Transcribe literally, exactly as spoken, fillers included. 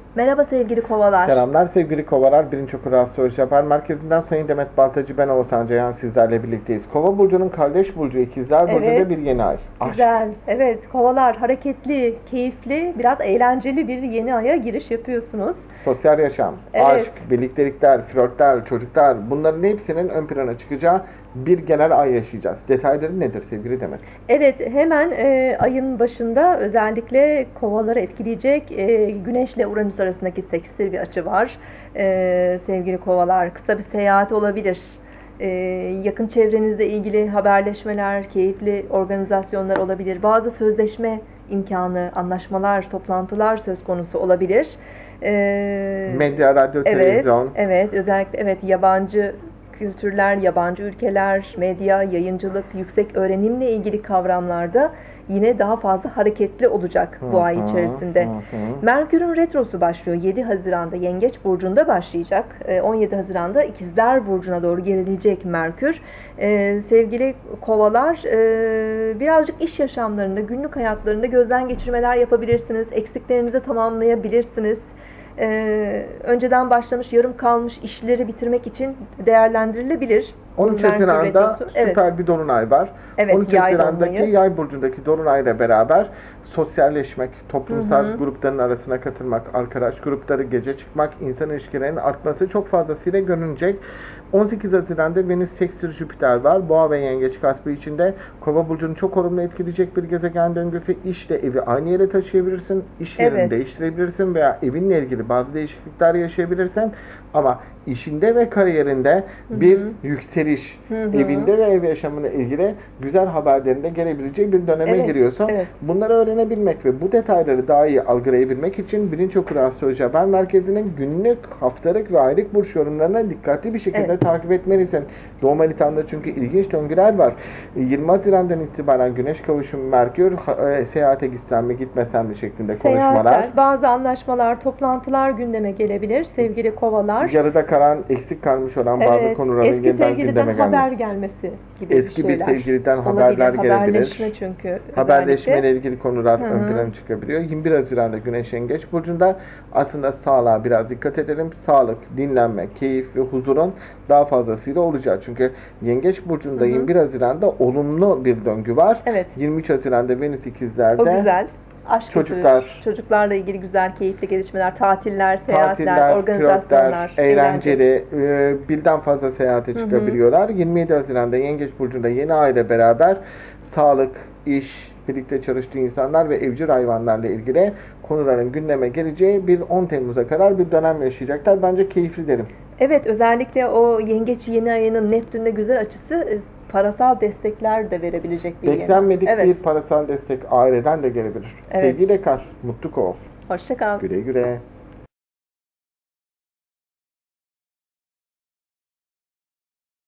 Merhaba sevgili kovalar. Selamlar sevgili kovalar. Birinci Okur Astroloji Haber Merkezi'nden Sayın Demet Baltacı, ben Oğuzhan Ceyhan sizlerle birlikteyiz. Kova burcunun kardeş burcu İkizler Burcu'nda Evet, bir yeni ay. Aşk, güzel. Evet, kovalar hareketli, keyifli, biraz eğlenceli bir yeni aya giriş yapıyorsunuz. sosyal yaşam, Evet. aşk, birliktelikler, flörtler, çocuklar, bunların hepsinin ön plana çıkacağı bir genel ay yaşayacağız. Detayları nedir sevgili Demet? Evet, hemen e, ayın başında özellikle kovaları etkileyecek e, Güneşle Uranüs arasındaki sekstil bir açı var. E, sevgili kovalar, kısa bir seyahat olabilir. E, yakın çevrenizle ilgili haberleşmeler, keyifli organizasyonlar olabilir. Bazı sözleşme imkanı, anlaşmalar, toplantılar söz konusu olabilir. E, Medya, radyo, evet, televizyon. evet, özellikle evet yabancı kültürler, yabancı ülkeler, medya, yayıncılık, yüksek öğrenimle ilgili kavramlarda yine daha fazla hareketli olacak bu Hı ay hı, içerisinde. hı hı. Merkür'ün retrosu başlıyor. yedi Haziran'da Yengeç Burcu'nda başlayacak. on yedi Haziran'da İkizler Burcu'na doğru gerileyecek Merkür. Ee, sevgili kovalar, e, birazcık iş yaşamlarında, günlük hayatlarında gözden geçirmeler yapabilirsiniz. Eksiklerinizi tamamlayabilirsiniz. Ee, önceden başlamış, yarım kalmış işleri bitirmek için değerlendirilebilir. on üç Merkür Haziran'da retrosu. süper Evet, bir dolunay var. evet, on üç yay Haziran'daki dolunayı. yay burcundaki dolunayla beraber sosyalleşmek, toplumsal Hı hı. grupların arasına katılmak, arkadaş grupları, gece çıkmak, insan ilişkilerinin artması çok fazlasıyla görünecek. on sekiz Haziran'da Venüs Seksil Jüpiter var. Boğa ve Yengeç kasbı içinde Kova burcunu çok olumlu etkileyecek bir gezegen döngüsü. İşle evi aynı yere taşıyabilirsin, iş yerini Evet. değiştirebilirsin veya evinle ilgili bazı değişiklikler yaşayabilirsin. Ama işinde ve kariyerinde bir Hı hı. yükseliş, Hı hı. evinde ve ev yaşamına ilgili güzel haberlerinde gelebileceği bir döneme Evet, giriyorsun. evet. Bunları öğrenebilmek ve bu detayları daha iyi algılayabilmek için Bilinç Okur Astroloji Haber Merkezi'nin günlük, haftalık ve aylık burç yorumlarına dikkatli bir şekilde Evet. takip etmelisin. Doğum haritanda çünkü ilginç döngüler var. yirmi Haziran'dan itibaren Güneş kavuşumu Merkür, e, seyahate gitsen mi gitmesen mi şeklinde konuşmalar. Seyahatler, bazı anlaşmalar, toplantılar gündeme gelebilir sevgili kovalar. Yarıda kalan, eksik kalmış olan bazı Evet, konuların eski yeniden sevgiliden gündeme haber gelmesi. gelmesi gibi Eski bir bir şeyler sevgiliden olabilir. haberler gelebilir. Haberleşme çünkü Haberleşme ile özellikle. ilgili konular Hı ön hı. plana çıkabiliyor. yirmi bir Haziran'da Güneş Yengeç Burcu'nda, aslında sağlığa biraz dikkat edelim. Sağlık, dinlenme, keyif ve huzurun daha fazlasıyla olacak. Çünkü Yengeç Burcu'nda Hı hı. yirmi bir Haziran'da olumlu bir döngü var. Evet. yirmi üç Haziran'da Venüs İkizler'de. O güzel. Aşk Çocuklar. götürür. Çocuklarla ilgili güzel, keyifli gelişmeler, tatiller, seyahatler, Tatiller, organizasyonlar, flörtler, eğlenceli, e, birden fazla seyahate çıkabiliyorlar. yirmi yedi Haziran'da Yengeç Burcu'nda yeni ay ile beraber sağlık, iş, birlikte çalıştığı insanlar ve evcil hayvanlarla ilgili konuların gündeme geleceği bir on Temmuz'a kadar bir dönem yaşayacaklar. Bence keyifli derim. Evet, özellikle o yengeç yeni ayının Neptün'de güzel açısı e, parasal destekler de verebilecek bir yeni. Beklenmedik Evet. bir parasal destek aileden de gelebilir. Evet. Sevgiyle kal, mutlu kal. Hoşça kal. Güle güle.